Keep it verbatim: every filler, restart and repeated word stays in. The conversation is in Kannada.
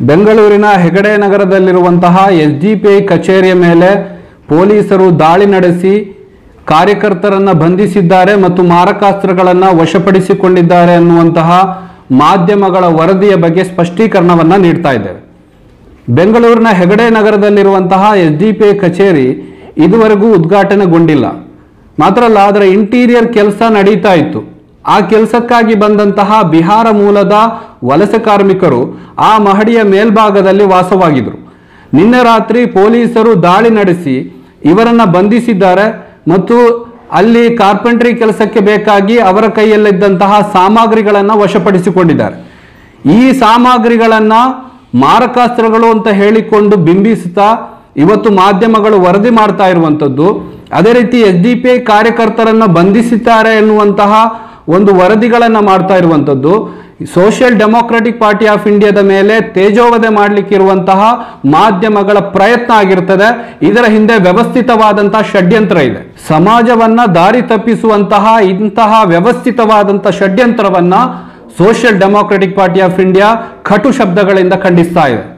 ಬೆಂಗಳೂರಿನ ಹೆಗಡೆ ನಗರದಲ್ಲಿರುವಂತಹ ಎಸ್ ಡಿ ಪಿ ಐ ಕಚೇರಿಯ ಮೇಲೆ ಪೊಲೀಸರು ದಾಳಿ ನಡೆಸಿ ಕಾರ್ಯಕರ್ತರನ್ನು ಬಂಧಿಸಿದ್ದಾರೆ ಮತ್ತು ಮಾರಕಾಸ್ತ್ರಗಳನ್ನು ವಶಪಡಿಸಿಕೊಂಡಿದ್ದಾರೆ ಅನ್ನುವಂತಹ ಮಾಧ್ಯಮಗಳ ವರದಿಯ ಬಗ್ಗೆ ಸ್ಪಷ್ಟೀಕರಣವನ್ನು ನೀಡ್ತಾ ಇದ್ದೇವೆ. ಬೆಂಗಳೂರಿನ ಹೆಗಡೆ ನಗರದಲ್ಲಿರುವಂತಹ ಎಸ್ ಡಿ ಪಿ ಐ ಕಚೇರಿ ಇದುವರೆಗೂ ಉದ್ಘಾಟನೆಗೊಂಡಿಲ್ಲ. ಮಾತ್ರ ಅಲ್ಲ, ಅದರ ಇಂಟೀರಿಯರ್ ಕೆಲಸ ನಡೀತಾ ಇತ್ತು. ಆ ಕೆಲಸಕ್ಕಾಗಿ ಬಂದಂತಹ ಬಿಹಾರ ಮೂಲದ ವಲಸೆ ಕಾರ್ಮಿಕರು ಆ ಮಹಡಿಯ ಮೇಲ್ಭಾಗದಲ್ಲಿ ವಾಸವಾಗಿದ್ದರು. ನಿನ್ನೆ ರಾತ್ರಿ ಪೊಲೀಸರು ದಾಳಿ ನಡೆಸಿ ಇವರನ್ನು ಬಂಧಿಸಿದ್ದಾರೆ ಮತ್ತು ಅಲ್ಲಿ ಕಾರ್ಪೆಂಟ್ರಿ ಕೆಲಸಕ್ಕೆ ಬೇಕಾಗಿ ಅವರ ಕೈಯಲ್ಲಿದ್ದಂತಹ ಸಾಮಗ್ರಿಗಳನ್ನು ವಶಪಡಿಸಿಕೊಂಡಿದ್ದಾರೆ. ಈ ಸಾಮಗ್ರಿಗಳನ್ನು ಮಾರಕಾಸ್ತ್ರಗಳು ಅಂತ ಹೇಳಿಕೊಂಡು ಬಿಂಬಿಸುತ್ತಾ ಇವತ್ತು ಮಾಧ್ಯಮಗಳು ವರದಿ ಮಾಡ್ತಾ ಇರುವಂಥದ್ದು. ಅದೇ ರೀತಿ ಎಸ್ ಡಿ ಪಿ ಐ ಕಾರ್ಯಕರ್ತರನ್ನು ಬಂಧಿಸಿದ್ದಾರೆ ಎನ್ನುವಂತಹ ಒಂದು ವರದಿಗಳನ್ನು ಮಾಡ್ತಾ ಇರುವಂಥದ್ದು ಸೋಷಿಯಲ್ ಡೆಮೊಕ್ರೆಟಿಕ್ ಪಾರ್ಟಿ ಆಫ್ ಇಂಡಿಯಾದ ಮೇಲೆ ತೇಜೋವಧೆ ಮಾಡಲಿಕ್ಕಿರುವಂತಹ ಮಾಧ್ಯಮಗಳ ಪ್ರಯತ್ನ ಆಗಿರ್ತದೆ. ಇದರ ಹಿಂದೆ ವ್ಯವಸ್ಥಿತವಾದಂತಹ ಷಡ್ಯಂತ್ರ ಇದೆ. ಸಮಾಜವನ್ನ ದಾರಿ ತಪ್ಪಿಸುವಂತಹ ಇಂತಹ ವ್ಯವಸ್ಥಿತವಾದಂತಹ ಷಡ್ಯಂತ್ರವನ್ನ social democratic party of India ಕಟು ಶಬ್ದಗಳಿಂದ ಖಂಡಿಸ್ತಾ ಇದೆ.